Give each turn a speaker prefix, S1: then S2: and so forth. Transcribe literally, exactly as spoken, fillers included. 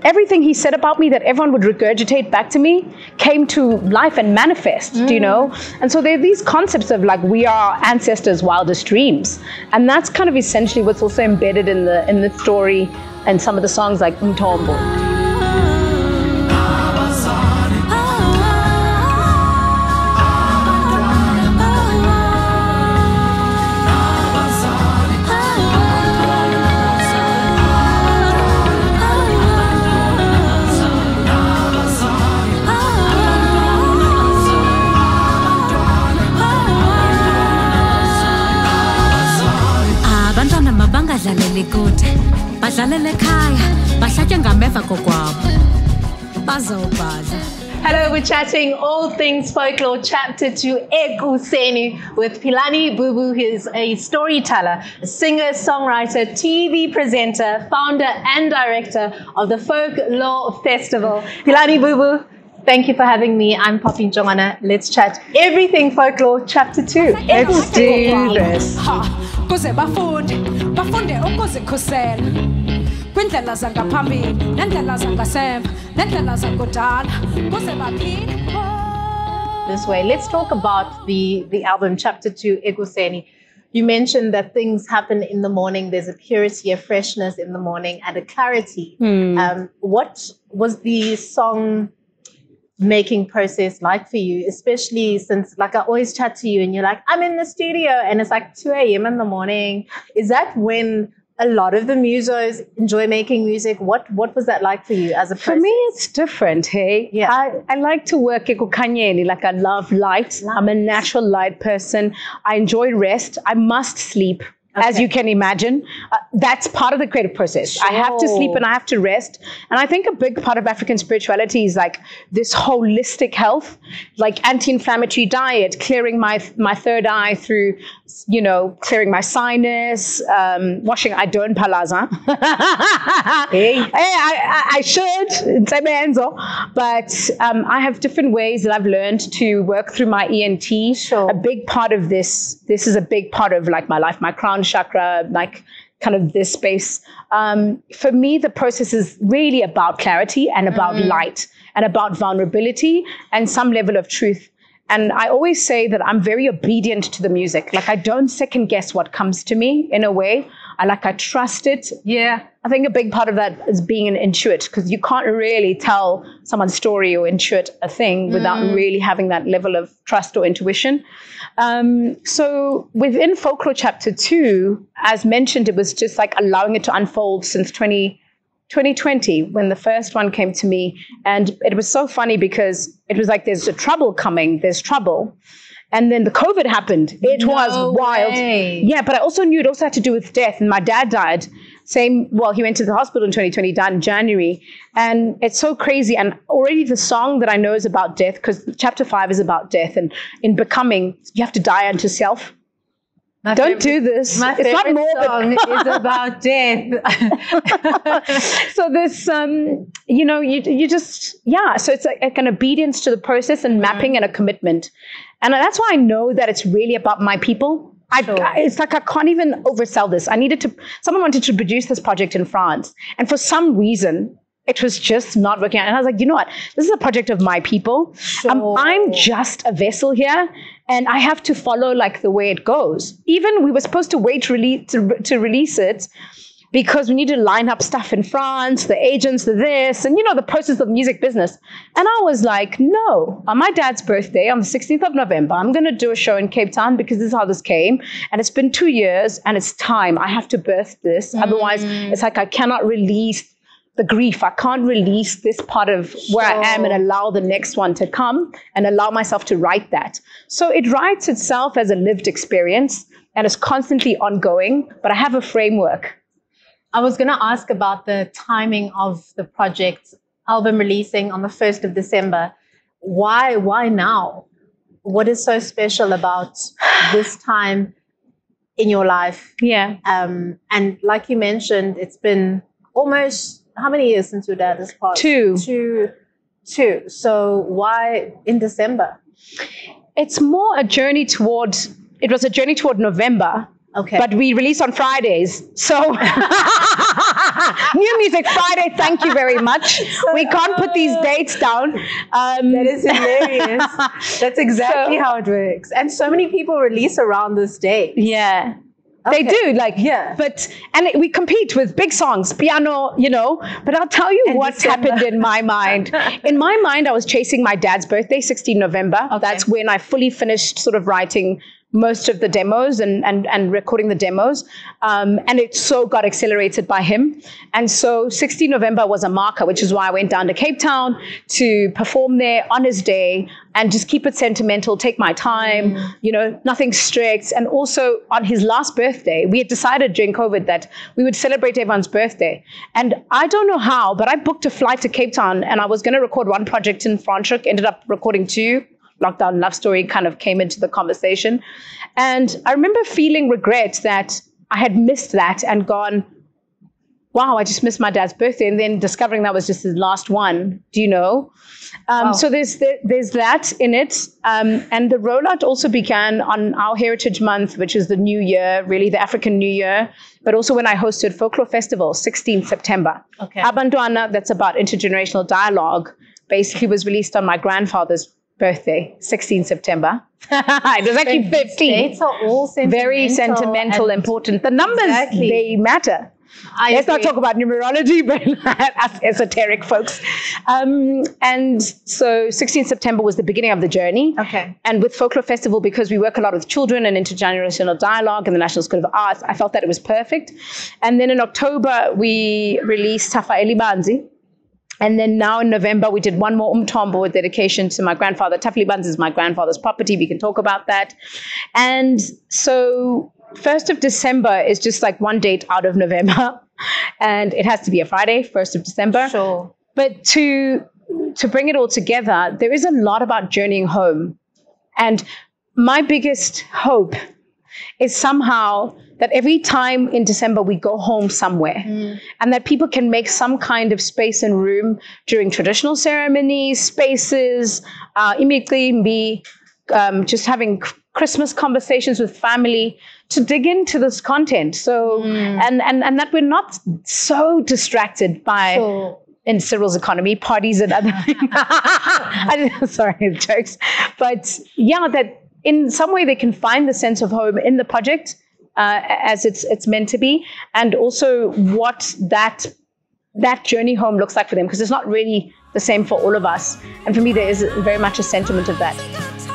S1: everything he said about me that everyone would regurgitate back to me came to life and manifest, mm. you know? And so there are these concepts of like, we are our ancestors' wildest dreams. And that's kind of essentially what's also embedded in the in the story and some of the songs like Umthombo.
S2: Hello, we're chatting all things Folklore Chapter to Ekuseni with Pilani Bubu. He is a storyteller, a singer, songwriter, T V presenter, founder and director of the Folklore Festival. Pilani Bubu, thank you for having me. I'm Poppy Ntshongwana. Let's chat everything Folklore Chapter two.
S1: Let's do this.
S3: Kuze bafunde bafunde ukuzikhusela kwindlela zangaphambili nendlela zangasemva nendlela zakudala kuze baphile.
S2: This way, let's talk about the the album Chapter two, Ekuseni. You mentioned that things happen in the morning. There's a purity, a freshness in the morning, and a clarity. Hmm. Um, what was the song making process like for you, especially since, like, I always chat to you and you're like, I'm in the studio and it's like two a.m. in the morning. Is that when a lot of the musos enjoy making music? What what was that like for you as a process?
S1: For me, it's different, hey?
S2: Yeah.
S1: I, I like to work ekukanyeni, like I love light. Nice. I'm a natural light person. I enjoy rest. I must sleep. Okay. As you can imagine, uh, that's part of the creative process. Sure. I have to sleep and I have to rest. And I think a big part of African spirituality is like this holistic health, like anti-inflammatory diet, clearing my my third eye through, you know, clearing my sinus, um, washing. I don't palaza. hey, hey I, I, I should, but um, I have different ways that I've learned to work through my E N T.
S2: Sure.
S1: A big part of this, this is a big part of like my life, my crown chakra, like kind of this space. Um, for me, the process is really about clarity and about mm. light and about vulnerability and some level of truth. And I always say that I'm very obedient to the music. Like I don't second guess what comes to me in a way. I like, I trust it.
S2: Yeah.
S1: I think a big part of that is being an intuit, because you can't really tell someone's story or intuit a thing without mm. really having that level of trust or intuition. Um, so within Folklore Chapter two, as mentioned, it was just like allowing it to unfold since twenty twenty when the first one came to me. And it was so funny because it was like, there's a trouble coming, there's trouble. And then the COVID happened. It
S2: no
S1: was wild.
S2: Way.
S1: Yeah, but I also knew it also had to do with death. And my dad died. Same, well, he went to the hospital in twenty twenty, died in January. And it's so crazy. And already the song that I know is about death, because chapter five is about death. And in becoming, you have to die unto self. My Don't favorite, do this.
S2: My
S1: it's
S2: favorite
S1: not
S2: song is about death.
S1: So this, um, you know, you you just, yeah. So it's like, like an obedience to the process and mapping mm. and a commitment. And that's why I know that it's really about my people. I,
S2: sure.
S1: I, it's like I can't even oversell this. I needed to, someone wanted to produce this project in France. And for some reason, it was just not working out. And I was like, you know what? This is a project of my people.
S2: Sure.
S1: Um, I'm just a vessel here. And I have to follow like the way it goes. Even we were supposed to wait release, to, to release it because we need to line up stuff in France, the agents, the this, and you know, the process of music business. And I was like, no, on my dad's birthday, on the sixteenth of November, I'm going to do a show in Cape Town because this is how this came. And it's been two years and it's time. I have to birth this. Mm. Otherwise, it's like I cannot release the grief. I can't release this part of where sure. I am and allow the next one to come and allow myself to write that. So it writes itself as a lived experience and it's constantly ongoing, but I have a framework.
S2: I was going to ask about the timing of the project, album releasing on the first of December. Why, why now? What is so special about this time in your life?
S1: Yeah.
S2: Um, and like you mentioned, it's been almost, how many years since your dad has passed?
S1: Two.
S2: Two. Two. So why in December?
S1: It's more a journey toward, it was a journey toward November.
S2: Okay.
S1: But we release on Fridays. So New Music Friday, thank you very much. We can't put these dates down. Um,
S2: that is hilarious. That's exactly so, how it works. And so many people release around this day.
S1: Yeah.
S2: Okay.
S1: They do, like, yeah. But, and it, we compete with big songs, piano, you know, but I'll tell you and what's December. happened in my mind. In my mind, I was chasing my dad's birthday, sixteenth of November. Okay. That's when I fully finished sort of writing most of the demos and and, and recording the demos. Um, and it so got accelerated by him. And so sixteenth of November was a marker, which is why I went down to Cape Town to perform there on his day and just keep it sentimental, take my time, mm. you know, nothing strict. And also on his last birthday, we had decided during COVID that we would celebrate everyone's birthday. And I don't know how, but I booked a flight to Cape Town and I was going to record one project in Franschhoek, ended up recording two. Lockdown Love Story kind of came into the conversation. And I remember feeling regret that I had missed that and gone, wow, I just missed my dad's birthday. And then discovering that was just his last one. Do you know? Um, wow. So there's there, there's that in it. Um, and the rollout also began on our Heritage Month, which is the New Year, really the African New Year. But also when I hosted Folklore Festival, sixteenth September. Okay. Abantwana, that's about intergenerational dialogue, basically was released on my grandfather's birthday, sixteenth September. It was actually fifteen.
S2: Dates are all sentimental.
S1: Very sentimental, important. The numbers, exactly. They matter. I Let's agree. not talk about numerology, but us esoteric folks. Um, and so sixteenth September was the beginning of the journey. Okay. And with Folklore Festival, because we work a lot with children and intergenerational dialogue and the National School of Arts, I felt that it was perfect. And then in October, we released Tafaeli Banzi. And then now in November, we did one more umthombo with dedication to my grandfather. Tafaeli Banzi is my grandfather's property. We can talk about that. And so first of December is just like one date out of November. And it has to be a Friday, first of December.
S2: Sure.
S1: But to, to bring it all together, there is a lot about journeying home. And my biggest hope is somehow that every time in December we go home somewhere mm. and that people can make some kind of space and room during traditional ceremonies, spaces, uh, imiklimbi, um, just having Christmas conversations with family to dig into this content. So, mm. and, and, and that we're not so distracted by, sure. in Cyril's economy, parties and other things. Sorry, jokes. But yeah, that in some way they can find the sense of home in the project uh, as it's it's meant to be, and also what that that journey home looks like for them, because it's not really the same for all of us. And for me, there is very much a sentiment of that.